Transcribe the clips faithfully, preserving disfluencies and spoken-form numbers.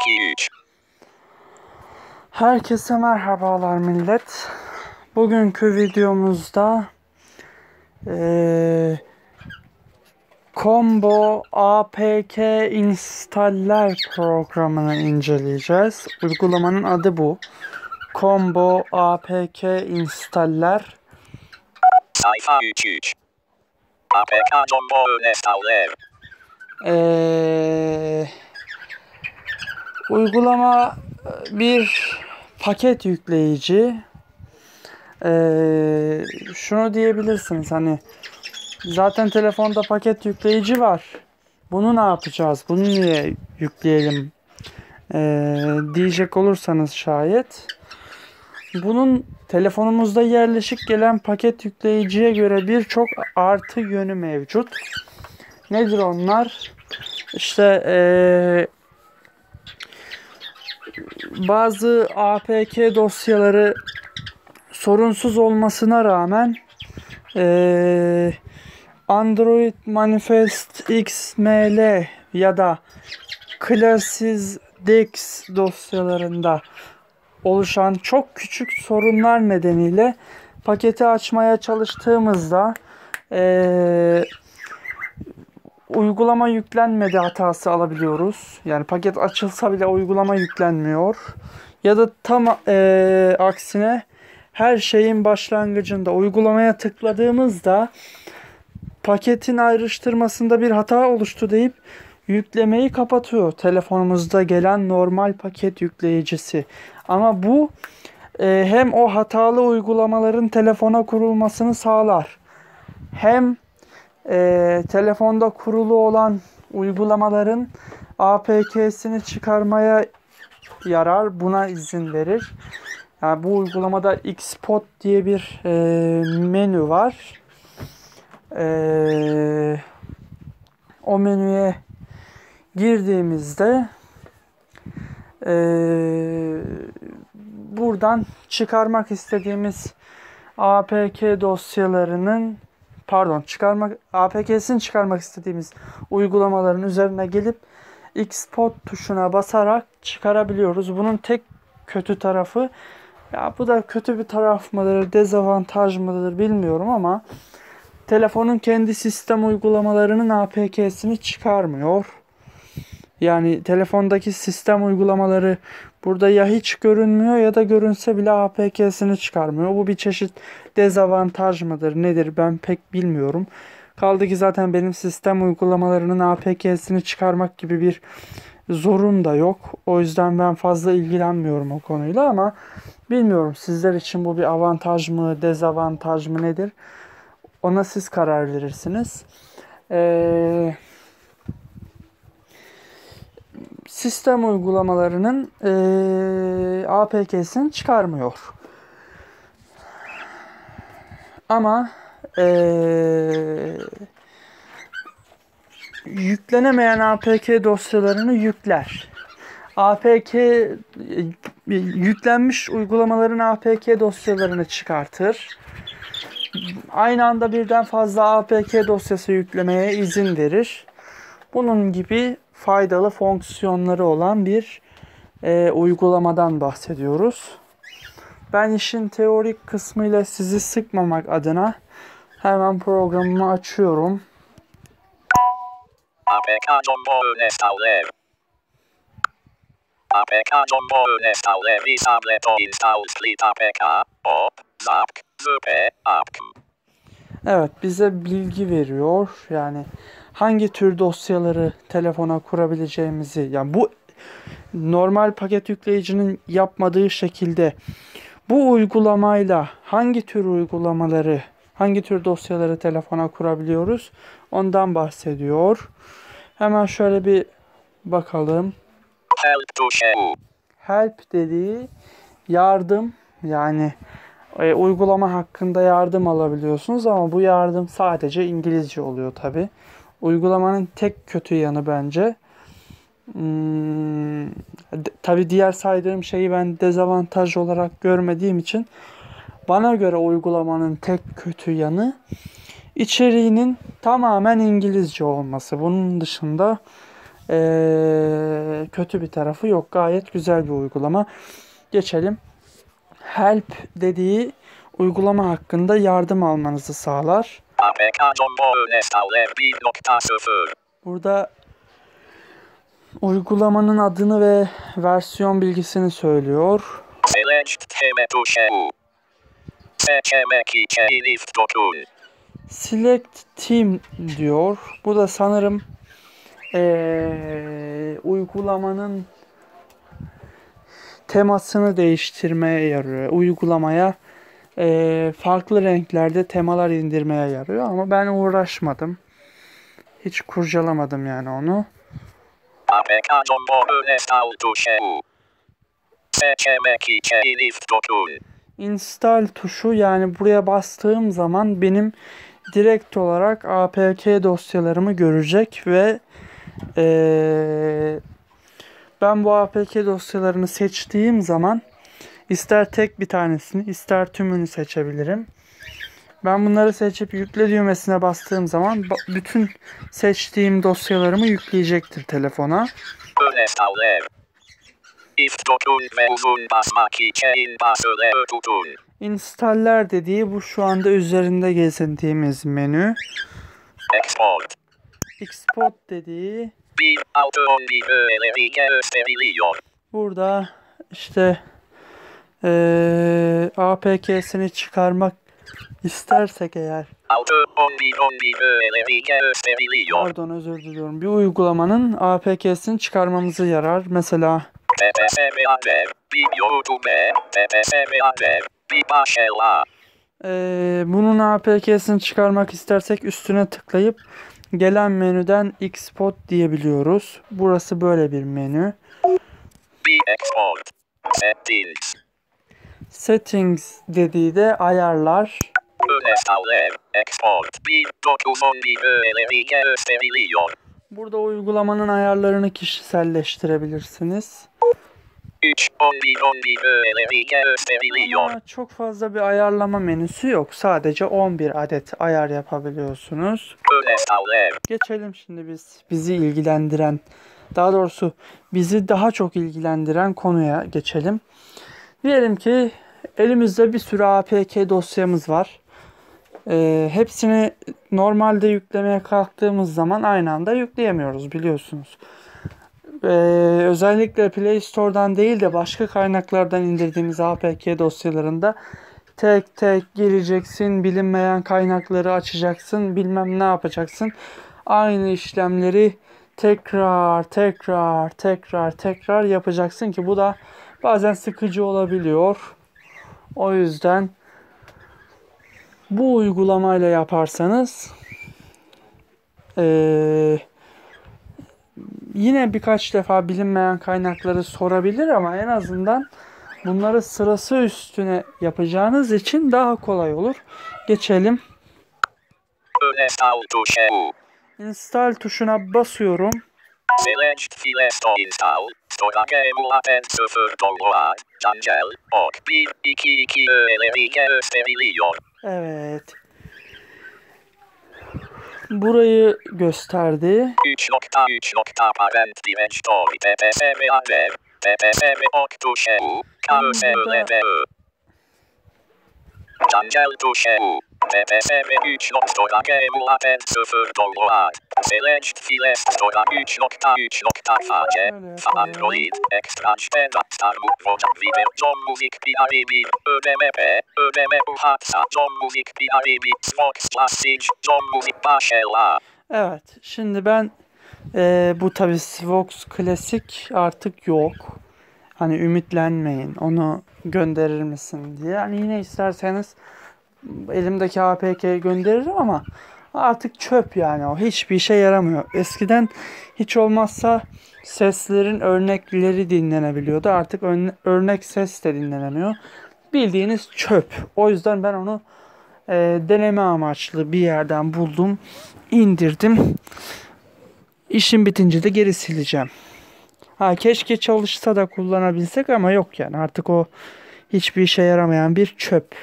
iki üç. Herkese merhabalar millet. Bugünkü videomuzda ee, Combo A P K installer programını inceleyeceğiz. Uygulamanın adı bu. Combo A P K installer. Sayfa üç üç. A P K Combo installer. Ee, uygulama bir paket yükleyici. Ee, şunu diyebilirsiniz, hani zaten telefonda paket yükleyici var. Bunu ne yapacağız? Bunu niye yükleyelim? Ee, diyecek olursanız şayet. Bunun telefonumuzda yerleşik gelen paket yükleyiciye göre birçok artı yönü mevcut. Nedir onlar? İşte ee, bazı A P K dosyaları sorunsuz olmasına rağmen ee, Android Manifest X M L ya da Classes Dex dosyalarında oluşan çok küçük sorunlar nedeniyle paketi açmaya çalıştığımızda ee, uygulama yüklenmedi hatası alabiliyoruz. Yani paket açılsa bile uygulama yüklenmiyor. Ya da tam ee, aksine her şeyin başlangıcında uygulamaya tıkladığımızda paketin ayrıştırmasında bir hata oluştu deyip yüklemeyi kapatıyor telefonumuzda gelen normal paket yükleyicisi. Ama bu e, hem o hatalı uygulamaların telefona kurulmasını sağlar, hem e, telefonda kurulu olan uygulamaların A P K'sini çıkarmaya yarar, buna izin verir. Yani bu uygulamada Xpot diye bir e, menü var. E, o menüye girdiğimizde e, buradan çıkarmak istediğimiz A P K dosyalarının pardon çıkarmak A P K'sini çıkarmak istediğimiz uygulamaların üzerine gelip Xpot tuşuna basarak çıkarabiliyoruz. Bunun tek kötü tarafı, ya bu da kötü bir taraf mıdır, dezavantaj mıdır bilmiyorum ama telefonun kendi sistem uygulamalarının A P K'sini çıkarmıyor. Yani telefondaki sistem uygulamaları burada ya hiç görünmüyor ya da görünse bile A P K'sini çıkarmıyor. Bu bir çeşit dezavantaj mıdır nedir ben pek bilmiyorum. Kaldı ki zaten benim sistem uygulamalarının A P K'sini çıkarmak gibi bir zorum da yok. O yüzden ben fazla ilgilenmiyorum o konuyla ama bilmiyorum sizler için bu bir avantaj mı, dezavantaj mı nedir? Ona siz karar verirsiniz. Ee, sistem uygulamalarının ee, A P K'sini çıkarmıyor. Ama ee, yüklenemeyen A P K dosyalarını yükler. A P K yüklenmiş uygulamaların A P K dosyalarını çıkartır. Aynı anda birden fazla A P K dosyası yüklemeye izin verir. Bunun gibi faydalı fonksiyonları olan bir e, uygulamadan bahsediyoruz. Ben işin teorik kısmıyla sizi sıkmamak adına hemen programımı açıyorum. A P K Combo installer. A P K Combo installer disable to install split A P K op zap zp apk. Evet, bize bilgi veriyor. Yani hangi tür dosyaları telefona kurabileceğimizi, yani bu normal paket yükleyicinin yapmadığı şekilde bu uygulamayla hangi tür uygulamaları, hangi tür dosyaları telefona kurabiliyoruz ondan bahsediyor. Hemen şöyle bir bakalım. Help tuşu. Help dediği yardım, yani e, uygulama hakkında yardım alabiliyorsunuz ama bu yardım sadece İngilizce oluyor tabi. Uygulamanın tek kötü yanı bence. Hmm, tabi diğer saydığım şeyi ben dezavantaj olarak görmediğim için bana göre uygulamanın tek kötü yanı içeriğinin tamamen İngilizce olması. Bunun dışında Ee, kötü bir tarafı yok. Gayet güzel bir uygulama. Geçelim. Help dediği uygulama hakkında yardım almanızı sağlar. A P K Jumbo Installer bir nokta sıfır. Burada uygulamanın adını ve versiyon bilgisini söylüyor. Select teme tuşu. Seçemek için list dokun. Select Team diyor. Bu da sanırım ee, uygulamanın temasını değiştirmeye yarıyor. Uygulamaya ee, farklı renklerde temalar indirmeye yarıyor. Ama ben uğraşmadım. Hiç kurcalamadım yani onu. A P K Jumbo Install tuşu. Seçemek için list dokun. Install tuşu, yani buraya bastığım zaman benim direkt olarak A P K dosyalarımı görecek ve ee, ben bu A P K dosyalarını seçtiğim zaman ister tek bir tanesini ister tümünü seçebilirim. Ben bunları seçip yükle düğmesine bastığım zaman bütün seçtiğim dosyalarımı yükleyecektir telefona. Installer. List dokun ve uzun basmak için basılı tutun. Installer dediği bu şu anda üzerinde gezindiğimiz menü. Export. Export dediği Bir altı on bir öğeleri gösteriliyor. burada işte ee, A P K'sini çıkarmak istersek eğer, altı on bir on bir öğeleri gösteriliyor. pardon özür diliyorum, bir uygulamanın A P K'sini çıkarmamızı yarar. Mesela P P S M A R, bir YouTube, P P S M A R, bir başla. ee, bunun A P K'sini çıkarmak istersek üstüne tıklayıp gelen menüden Export diyebiliyoruz. Burası böyle bir menü. Bir export. Settings. Settings dediği de ayarlar. Installer. Export. Bir dokuz on bir öğeleri gösteriliyor. Burada uygulamanın ayarlarını kişiselleştirebilirsiniz. üç on bir on bir öğeleri gösteriliyor. Ama çok fazla bir ayarlama menüsü yok. Sadece on bir adet ayar yapabiliyorsunuz. Installer. Geçelim şimdi biz bizi ilgilendiren, daha doğrusu bizi daha çok ilgilendiren konuya geçelim. Diyelim ki elimizde bir sürü A P K dosyamız var. Ee, hepsini normalde yüklemeye kalktığımız zaman aynı anda yükleyemiyoruz, biliyorsunuz. Ee, özellikle Play Store'dan değil de başka kaynaklardan indirdiğimiz A P K dosyalarında tek tek gireceksin, bilinmeyen kaynakları açacaksın, bilmem ne yapacaksın. Aynı işlemleri tekrar tekrar tekrar tekrar yapacaksın ki bu da bazen sıkıcı olabiliyor. O yüzden bu uygulamayla yaparsanız ee, yine birkaç defa bilinmeyen kaynakları sorabilir ama en azından bunları sırası üstüne yapacağınız için daha kolay olur. Geçelim. Install tuşu. Install tuşuna basıyorum. Select file to install. Storage emulaten sıfır download. Cancel. Ok bir iki iki öğeleri gösteriliyor. Evet. Burayı gösterdi. üç nokta üç parent directory P P S M A R, P P S M ok tuşu, K S L D I. Cancel tuşu. P P S M üç storage emulaten sıfır download. Select file storage üç nokta üç face. Android extraction starbook project video John Music P R B ödeme P ödeme uhatsa John Music P R B Vox Classic John Music başla. Evet. Şimdi ben e, bu tabi Vox Classic artık yok. Hani ümitlenmeyin. Onu gönderir misin diye. Hani yine isterseniz elimdeki A P K'yi gönderirim ama artık çöp yani o. Hiçbir işe yaramıyor. Eskiden hiç olmazsa seslerin örnekleri dinlenebiliyordu. Artık örnek ses de dinlenemiyor. Bildiğiniz çöp. O yüzden ben onu e, deneme amaçlı bir yerden buldum. İndirdim. İşim bitince de geri sileceğim. Ha, keşke çalışsa da kullanabilsek ama yok yani. Artık o hiçbir işe yaramayan bir çöp.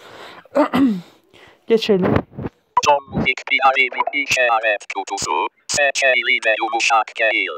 Geçelim. John Music P R B işaret kutusu. Seçili ve yumuşak değil.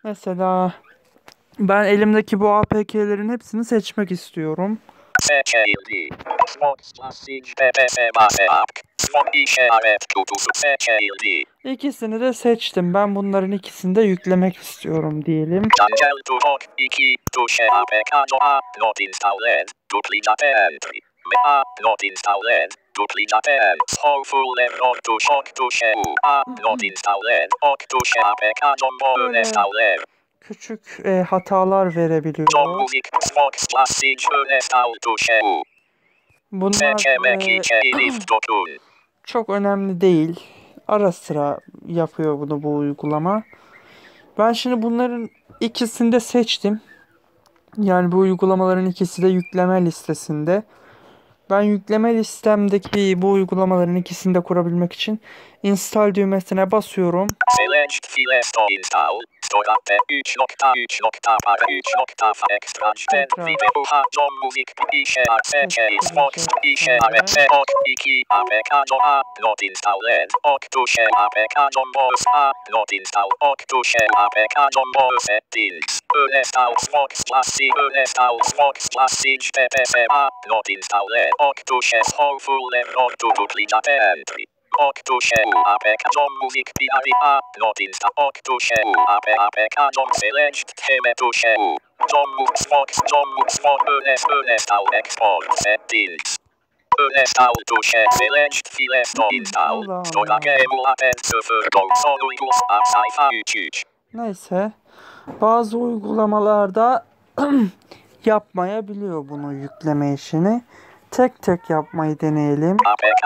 Mesela ben elimdeki bu A P K'lerin hepsini seçmek istiyorum. Seçildi. Smok Classic B B S Baseak. Smok işaret kutusu seçildi. İkisini de seçtim. Ben bunların ikisini de yüklemek istiyorum diyelim. Cancel to Hawk iki tuşe A P K no A not installed. Duplicate entry. A not installed. Duplicate entry. Hopeful error to Hawk tuşe U. A not installed. Hawk tuşe A P K no Böyle installed. küçük e, hatalar verebiliyor. John Music Smok Classic install tuşe U. Bunlar Seçemek e, için elif dokun. çok önemli değil. Ara sıra yapıyor bunu bu uygulama. Ben şimdi bunların ikisini de seçtim. Yani bu uygulamaların ikisi de yükleme listesinde. Ben yükleme listemdeki bu uygulamaların ikisini de kurabilmek için install düğmesine basıyorum. Select files to install. Store üç nokta üç nokta para üç nokta extraction video ha John Music işaret seçeyi Smok işaret Smok iki A P K no A not installed. Ok tuşe A P K no A not install. Ok tuşe A P K no settings. Uninstall Smok Classic uninstall Smok Classic B B S A not installed. Ok tuşe hopeful error to duplicate entry. Ok tuşe U A P K John Music P R A not install. Ok tuşe U A P A P K John select Teme tuşe U. John Music Smok John Music Smok uninstall export settings. Uninstall tuşe select files to install. Store emulapen sıfır son uyguls sayfa üç üç. Neyse. Bazı uygulamalarda yapmayabiliyor bunu yükleme işini. Tek tek yapmayı deneyelim.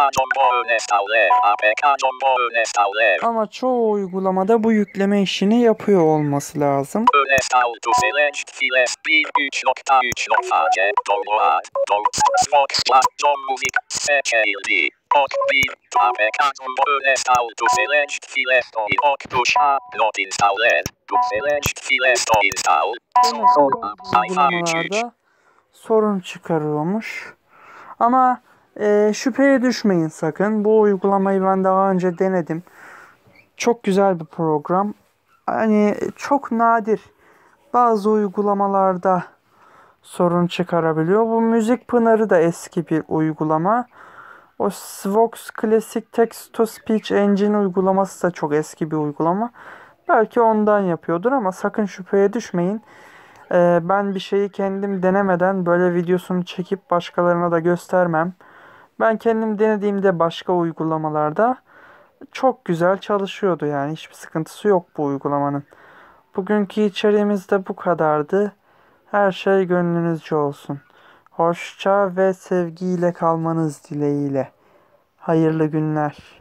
Ama çoğu uygulamada bu yükleme işini yapıyor olması lazım. Uygulamalarda sorun çıkarıyormuş. Ama e, şüpheye düşmeyin sakın. Bu uygulamayı ben daha önce denedim. Çok güzel bir program. Hani çok nadir bazı uygulamalarda sorun çıkarabiliyor. Bu Müzik Pınarı da eski bir uygulama. O Svox Classic Text to Speech Engine uygulaması da çok eski bir uygulama. Belki ondan yapıyordur ama sakın şüpheye düşmeyin. Ee, ben bir şeyi kendim denemeden böyle videosunu çekip başkalarına da göstermem. Ben kendim denediğimde başka uygulamalarda çok güzel çalışıyordu, yani hiçbir sıkıntısı yok bu uygulamanın. Bugünkü içeriğimiz de bu kadardı. Her şey gönlünüzce olsun. Hoşça ve sevgiyle kalmanız dileğiyle. Hayırlı günler.